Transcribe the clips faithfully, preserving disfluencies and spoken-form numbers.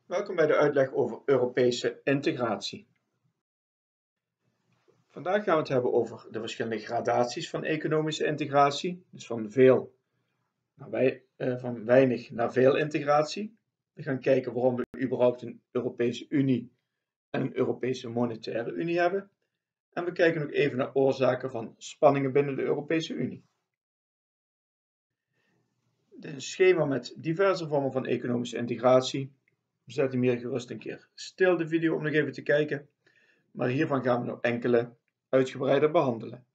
Welkom bij de uitleg over Europese integratie. Vandaag gaan we het hebben over de verschillende gradaties van economische integratie, dus van, veel naar wij, eh, van weinig naar veel integratie. We gaan kijken waarom we überhaupt een Europese Unie en een Europese Monetaire Unie hebben. En we kijken ook even naar oorzaken van spanningen binnen de Europese Unie. Dit is een schema met diverse vormen van economische integratie. Zet hem hier gerust een keer stil de video om nog even te kijken. Maar hiervan gaan we nog enkele uitgebreider behandelen.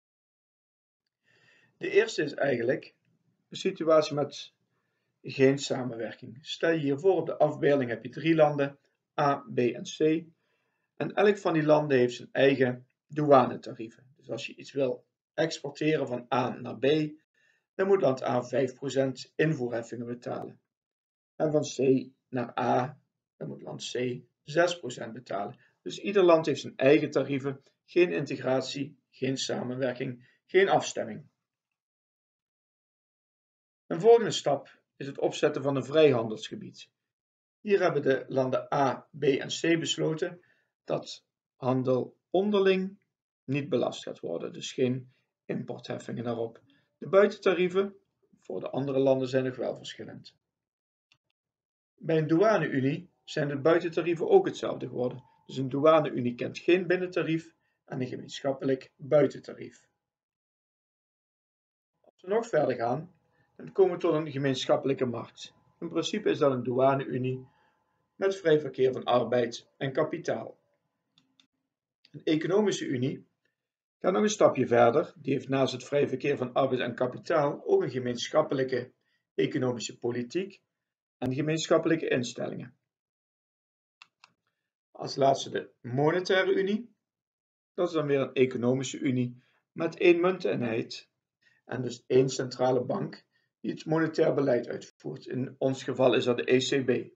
De eerste is eigenlijk een situatie met geen samenwerking. Stel je hier voor, op de afbeelding heb je drie landen, A, B en C. En elk van die landen heeft zijn eigen douanetarieven. Dus als je iets wil exporteren van A naar B, dan moet land A vijf procent invoerheffingen betalen. En van C naar A, dan moet land C zes procent betalen. Dus ieder land heeft zijn eigen tarieven, geen integratie, geen samenwerking, geen afstemming. Een volgende stap is het opzetten van een vrijhandelsgebied. Hier hebben de landen A, B en C besloten dat handel onderling niet belast gaat worden, dus geen importheffingen daarop. De buitentarieven voor de andere landen zijn nog wel verschillend. Bij een douane-unie zijn de buitentarieven ook hetzelfde geworden. Dus een douane-unie kent geen binnentarief en een gemeenschappelijk buitentarief. Als we nog verder gaan, dan komen we tot een gemeenschappelijke markt. In principe is dat een douane-unie met vrij verkeer van arbeid en kapitaal. Een economische unie gaat nog een stapje verder. Die heeft naast het vrij verkeer van arbeid en kapitaal ook een gemeenschappelijke economische politiek en gemeenschappelijke instellingen. Als laatste de monetaire unie. Dat is dan weer een economische unie met één munteenheid en dus één centrale bank die het monetair beleid uitvoert. In ons geval is dat de E C B.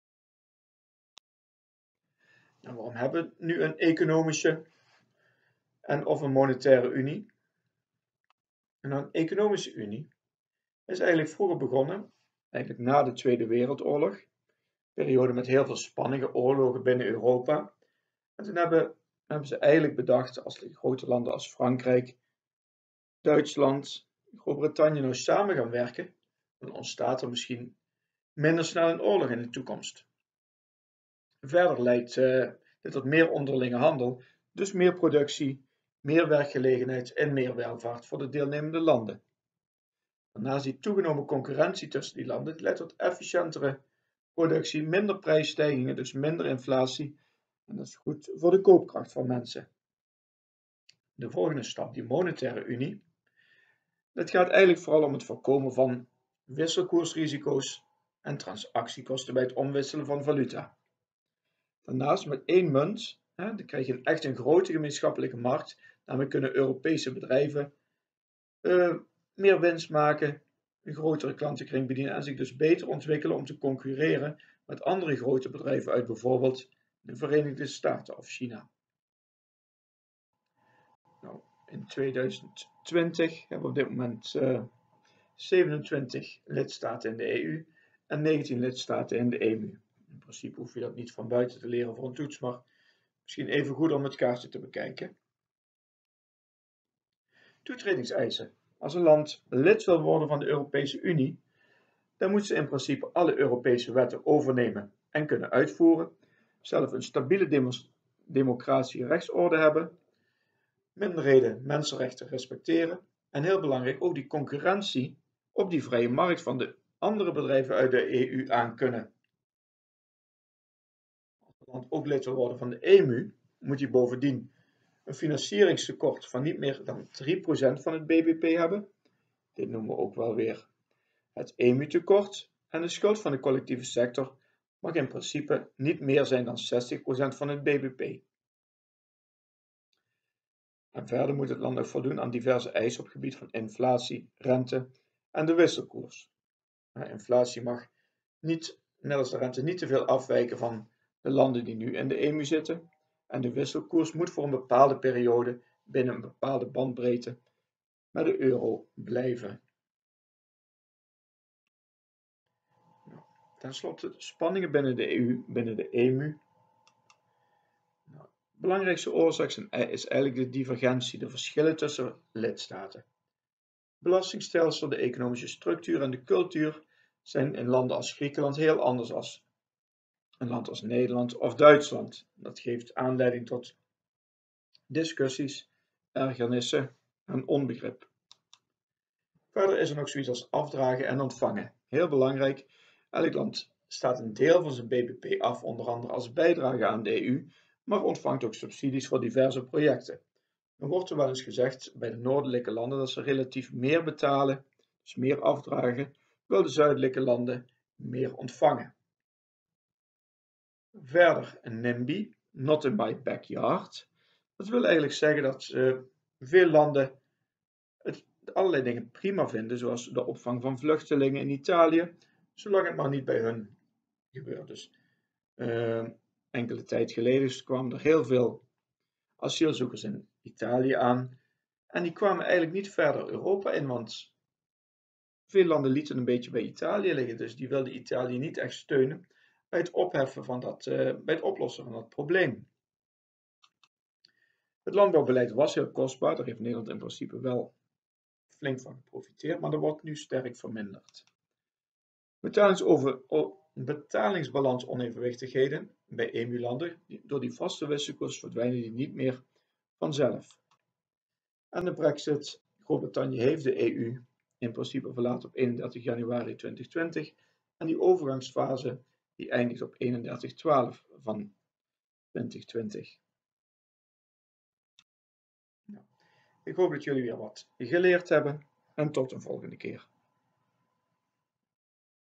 Nou, waarom hebben we nu een economische en of een monetaire unie? En een economische unie is eigenlijk vroeger begonnen, eigenlijk na de Tweede Wereldoorlog, een periode met heel veel spanningen, oorlogen binnen Europa. En toen hebben, hebben ze eigenlijk bedacht, als de grote landen als Frankrijk, Duitsland, Groot-Brittannië nou samen gaan werken, dan ontstaat er misschien minder snel een oorlog in de toekomst. Verder leidt uh, dit tot meer onderlinge handel, dus meer productie, meer werkgelegenheid en meer welvaart voor de deelnemende landen. Daarnaast die toegenomen concurrentie tussen die landen leidt tot efficiëntere productie, minder prijsstijgingen, dus minder inflatie. En dat is goed voor de koopkracht van mensen. De volgende stap, die monetaire unie. Het gaat eigenlijk vooral om het voorkomen van wisselkoersrisico's en transactiekosten bij het omwisselen van valuta. Daarnaast met één munt, hè, dan krijg je echt een grote gemeenschappelijke markt. Daarmee kunnen Europese bedrijven uh, meer winst maken, een grotere klantenkring bedienen en zich dus beter ontwikkelen om te concurreren met andere grote bedrijven uit bijvoorbeeld de Verenigde Staten of China. Nou, in tweeduizend twintig hebben we op dit moment uh, zevenentwintig lidstaten in de E U en negentien lidstaten in de E M U. In principe hoef je dat niet van buiten te leren voor een toets, maar misschien even goed om het kaartje te bekijken. Toetredingseisen. Als een land lid wil worden van de Europese Unie, dan moet ze in principe alle Europese wetten overnemen en kunnen uitvoeren, zelf een stabiele democratische rechtsorde hebben, minderheden mensenrechten respecteren en heel belangrijk ook die concurrentie op die vrije markt van de andere bedrijven uit de E U aan kunnen. Als het land ook lid wil worden van de E M U, moet hij bovendien een financieringstekort van niet meer dan drie procent van het B B P hebben. Dit noemen we ook wel weer het E M U-tekort. En de schuld van de collectieve sector mag in principe niet meer zijn dan zestig procent van het B B P. En verder moet het land nog voldoen aan diverse eisen op het gebied van inflatie, rente en de wisselkoers. Inflatie mag niet, net als de rente, niet te veel afwijken van de landen die nu in de E M U zitten. En de wisselkoers moet voor een bepaalde periode binnen een bepaalde bandbreedte met de euro blijven. Ten slotte spanningen binnen de E U, binnen de E M U. Nou, de belangrijkste oorzaak is eigenlijk de divergentie, de verschillen tussen lidstaten. Het belastingstelsel, de economische structuur en de cultuur zijn in landen als Griekenland heel anders dan een land als Nederland of Duitsland. Dat geeft aanleiding tot discussies, ergernissen en onbegrip. Verder is er nog zoiets als afdragen en ontvangen. Heel belangrijk, elk land staat een deel van zijn B B P af, onder andere als bijdrage aan de E U, maar ontvangt ook subsidies voor diverse projecten. Dan wordt er wel eens gezegd bij de noordelijke landen dat ze relatief meer betalen, dus meer afdragen, terwijl de zuidelijke landen meer ontvangen. Verder een NIMBY, not in my backyard. Dat wil eigenlijk zeggen dat uh, veel landen het, allerlei dingen prima vinden, zoals de opvang van vluchtelingen in Italië, zolang het maar niet bij hun gebeurt. Dus uh, enkele tijd geleden kwamen er heel veel asielzoekers in Italië aan en die kwamen eigenlijk niet verder Europa in, want veel landen lieten een beetje bij Italië liggen, dus die wilden Italië niet echt steunen bij het opheffen van dat, uh, bij het oplossen van dat probleem. Het landbouwbeleid was heel kostbaar, daar heeft Nederland in principe wel flink van geprofiteerd, maar dat wordt nu sterk verminderd. Betalingsbalansonevenwichtigheden bij E M U-landen, door die vaste wisselkoers verdwijnen die niet meer vanzelf. En de Brexit, Groot-Brittannië heeft de E U in principe verlaten op eenendertig januari tweeduizend twintig en die overgangsfase die eindigt op eenendertig twaalf van tweeduizend twintig. Nou, ik hoop dat jullie weer wat geleerd hebben en tot een volgende keer.